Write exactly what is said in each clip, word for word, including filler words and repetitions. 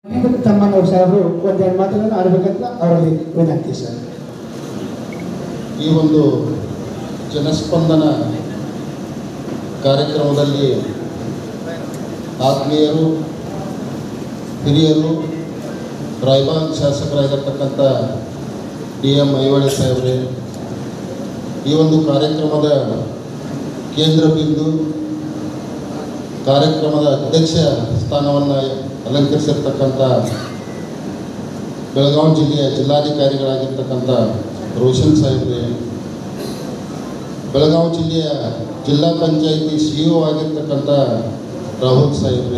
ತಮ್ಮನವರು ಸಾಹೇಬರು ಒಂದೆರಡು ಮಾತುಗಳನ್ನು ಆಡಬೇಕಂತ ಅವರಲ್ಲಿ ವಿನಂತಿ ಸರ್. ಈ ಒಂದು ಜನಸ್ಪಂದನ ಕಾರ್ಯಕ್ರಮದಲ್ಲಿ ಆತ್ಮೀಯರು, ಹಿರಿಯರು, ರಾಯಬಾಗ್ ಶಾಸಕರಾಗಿರ್ತಕ್ಕಂಥ ಡಿ ಎಂ ಐಹೊಳೆ ಸಾಹೇಬ್ರೆ, ಈ ಒಂದು ಕಾರ್ಯಕ್ರಮದ ಕೇಂದ್ರ ಬಿಂದು ಕಾರ್ಯಕ್ರಮದ ಅಧ್ಯಕ್ಷ ಸ್ಥಾನವನ್ನು ಅಲಂಕರಿಸಿರ್ತಕ್ಕಂಥ ಬೆಳಗಾವಿ ಜಿಲ್ಲೆಯ ಜಿಲ್ಲಾಧಿಕಾರಿಗಳಾಗಿರ್ತಕ್ಕಂಥ ರೋಷನ್ ಸಾಹೇಬ್ರೆ, ಬೆಳಗಾವಿ ಜಿಲ್ಲೆಯ ಜಿಲ್ಲಾ ಪಂಚಾಯಿತಿ ಸಿ ಇ ಒ ಆಗಿರ್ತಕ್ಕಂಥ ರಾಹುಲ್ ಸಾಹೇಬ್ರೆ,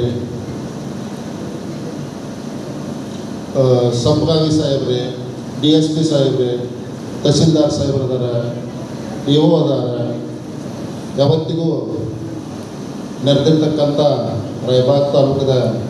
ಸಂಪಗಾವಿ ಸಾಹೇಬ್ರೆ, ಡಿ ಎಸ್ ಪಿ ಸಾಹೇಬ್ರೆ, ತಹಸೀಲ್ದಾರ್ ಸಾಹೇಬ್ರದಾರ, ಇ ಒ ಅದಾರ, ಯಾವತ್ತಿಗೂ ನೆರೆದಿರ್ತಕ್ಕಂಥ ರಾಯಬಾಗ್ ತಾಲೂಕದ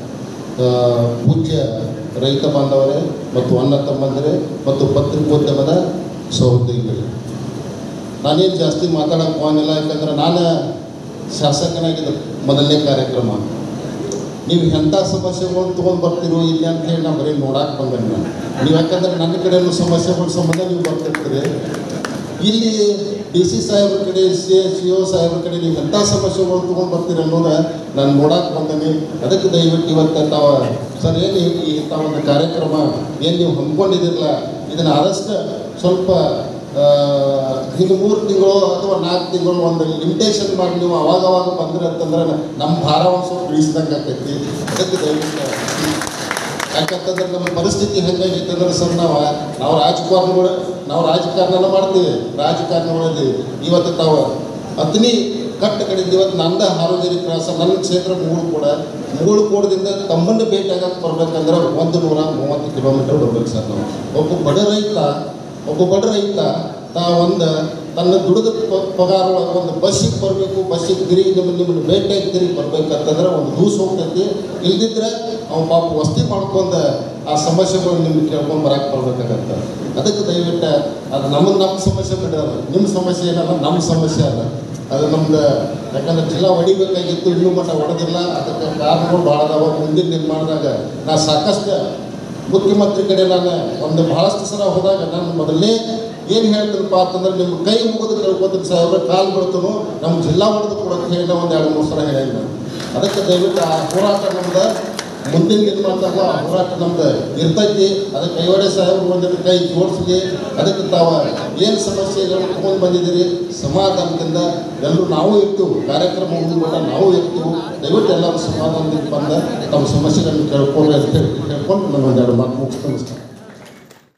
ಪೂಜ್ಯ ರೈತ ಬಾಂಧವರೇ ಮತ್ತು ಅಣ್ಣ ತಮ್ಮಂದಿರೇ ಮತ್ತು ಪತ್ರಿಕೋದ್ಯಮದ ಸಹೋದ್ಯೋಗಿಗಳೇ, ನಾನೇನು ಜಾಸ್ತಿ ಮಾತಾಡೋಕ್ಕೆ ಹೋಗಿಲ್ಲ. ಯಾಕಂದ್ರೆ ನಾನು ಶಾಸಕನಾಗಿದ್ದ ಮೊದಲನೇ ಕಾರ್ಯಕ್ರಮ. ನೀವು ಎಂಥ ಸಮಸ್ಯೆಗಳು ತೊಗೊಂಡು ಬರ್ತೀರೋ ಇಲ್ಲಿ ಅಂತ ಹೇಳಿ ನಾವು ಬರೀ ನೋಡಕ್ಕೆ ಬಂದೆ. ನಾನು ನೀವು ಯಾಕಂದ್ರೆ ನನ್ನ ಕಡೆಯೂ ಸಮಸ್ಯೆಗಳ ಸಂಬಂಧ ನೀವು ಬರ್ತಿರ್ತೀರಿ. ಇಲ್ಲಿ ಡಿ ಸಿ ಸಾಹೇಬ್ರ ಕಡೆ, ಸಿ ಸಿ ಒ ಸಾಹೇಬ್ರ ಕಡೆ ನೀವು ಎಂಥ ಸಮಸ್ಯೆಗಳು ತೊಗೊಂಡು ಬರ್ತೀರಿ ಅನ್ನೋದು ನಾನು ನೋಡಕ್ಕೆ ಬಂದೇನೆ. ಅದಕ್ಕೆ ದಯವಿಟ್ಟು ಇವತ್ತು ತಾವು ಸರ್ ಏನು ಈ ತಾವೊಂದು ಕಾರ್ಯಕ್ರಮ ಏನು ನೀವು ಹಮ್ಮಿಕೊಂಡಿದ್ದಿರಲ್ಲ, ಇದನ್ನು ಆದಷ್ಟು ಸ್ವಲ್ಪ ಹಿಂಗೆ ಮೂರು ತಿಂಗಳು ಅಥವಾ ನಾಲ್ಕು ತಿಂಗಳು ಒಂದು ಲಿಮಿಟೇಷನ್ ಮಾಡಿ ನೀವು ಅವಾಗ ಅವಾಗ ಬಂದ್ರೆ ಅಂತಂದ್ರೆ ನಮ್ಮ ಭಾರ ಒಂದು ಸ್ವಲ್ಪ ಇಳಿಸ್ದಂಗೆ ಆಗ್ತೈತಿ. ಅದಕ್ಕೆ ದಯವಿಟ್ಟು, ಯಾಕಂತಂದ್ರೆ ನಮ್ಮ ಪರಿಸ್ಥಿತಿ ಹೆಂಗಾಗೈತೆ ಅಂದ್ರೆ ಸರ್, ನಾವು ನಾವು ರಾಜಕಾರಣಗಳು ನಾವು ರಾಜಕಾರಣ ಮಾಡ್ತೀವಿ, ರಾಜಕಾರಣಗಳಲ್ಲಿ ಇವತ್ತು ತಾವು ಅತನಿ ಕಟ್ಟ ಕಡೆಯಿಂದ ಇವತ್ತು ನಂದ ಹಾರೋದೇರಿ ಕ್ರಾಸ ನನ್ನ ಕ್ಷೇತ್ರ ಮುಗುಳುಕೋಡ ಮುಗುಳುಕೋಡದಿಂದ ತಮ್ಮನ್ನು ಭೇಟಿಯಾಗಕ್ಕೆ ಬರ್ಬೇಕಂದ್ರೆ ಒಂದು ನೂರ ಮೂವತ್ತು ಕಿಲೋಮೀಟರ್ ಬರ್ಬೇಕು ಸರ್. ನಾವು ಒಬ್ಬ ಬಡ ರೈತ ಒಬ್ಬ ಬಡ ರೈತ ತಾ ಒಂದು ತನ್ನ ದುಡಿದ ಪಗಾರ ಒಂದು ಬಸ್ಸಿಗೆ ಬರಬೇಕು, ಬಸ್ಸಿಗೆ ತಿರುಗಿ ನಿಮ್ಮ ನಿಮ್ಮನ್ನು ಭೇಟಿಯಾಗಿ ತಿರುಗಿ ಬರ್ಬೇಕಂತಂದ್ರೆ ಒಂದು ದೂಸ ಹೋಗ್ತೈತಿ. ಇಲ್ದಿದ್ರೆ ಅವ್ನು ಪಾಪ ವಸ್ತಿ ಮಾಡ್ಕೊಂಡು ಆ ಸಮಸ್ಯೆಗಳು ನಿಮ್ಗೆ ಕೇಳ್ಕೊಂಡು ಬರಕ್ಕೆ ಬರ್ಬೇಕಾಗತ್ತೆ. ಅದಕ್ಕೆ ದಯವಿಟ್ಟು ಅದು ನಮಗೆ ನಮ್ಮ ಸಮಸ್ಯೆ ಬಿಡೋಲ್ಲ, ನಿಮ್ಮ ಸಮಸ್ಯೆ ಏನಲ್ಲ, ನಮ್ಮ ಸಮಸ್ಯೆ ಅಲ್ಲ. ಅದು ನಮ್ದು ಯಾಕಂದ್ರೆ ಜಿಲ್ಲಾ ಹೊಡಿಬೇಕಾಗಿತ್ತು, ಇನ್ನೂ ಮಟ್ಟ ಹೊಡೆದಿಲ್ಲ. ಅದಕ್ಕೆ ಕಾರಣಗಳು ಭಾಳ ಅದಾವ. ಮುಂದಿನ ನಿರ್ಮಾಣದಾಗ ನಾ ಸಾಕಷ್ಟು ಮುಖ್ಯಮಂತ್ರಿ ಕಡೆ ನಾನು ಒಂದು ಭಾಳಷ್ಟು ಸಲ ಹೋದಾಗ ನಾನು ಮೊದಲೇ ಏನು ಹೇಳ್ತೀನಪ್ಪ ಅಂತಂದ್ರೆ ನಿಮ್ಮ ಕೈ ಮುಗಿದು ಕೇಳ್ಕೊತೀನಿ ಸಾಹೇಬ್ರೆ, ಕಾಲು ಬಿಡ್ತನು ನಮ್ಮ ಜಿಲ್ಲಾ ಹೊಡೆದು ಕೊಡೋಕ್ಕೆ ಹೇಳಿ ಒಂದು ಎರಡು ಮೂರು ಸಲ ಹೇಳಿಲ್ಲ. ಅದಕ್ಕೆ ದಯವಿಟ್ಟು ಆ ಹೋರಾಟ ನಮ್ದು ಮುಂದಿನ ನಿರ್ಮಾಣದಾಗ ಆ ಹೋರಾಟ ನಮ್ದು ಇರ್ತೈತಿ. ಅದಕ್ಕೆ ಐಹೊಳೆ ಸಾಹೇಬ್ರು ಒಂದಿನ ಕೈ ಜೋಡಿಸ್ಲಿ. ಅದಕ್ಕೆ ತಾವು ಏನು ಸಮಸ್ಯೆಗಳು ತೊಗೊಂಡು ಬಂದಿದ್ದೀರಿ ಸಮಾಧಾನದಿಂದ ಎಲ್ಲರೂ ನಾವು ಇರ್ತೀವಿ, ಕಾರ್ಯಕ್ರಮ ಮುಗಿದ್ಬಿಟ್ಟ ನಾವು ಇರ್ತೀವಿ. ದಯವಿಟ್ಟು ಎಲ್ಲರೂ ಸಮಾಧಾನದಿಂದ ಬಂದ ತಮ್ಮ ಸಮಸ್ಯೆಗಳನ್ನು ಕೇಳ್ಕೊಂಡು ಅಂತ ಹೇಳಿ ಕೇಳ್ಕೊಂಡು ನಾನು ಒಂದೆರಡು ಮಾತು ಮುಗಿಸ್ಕೊಂಡು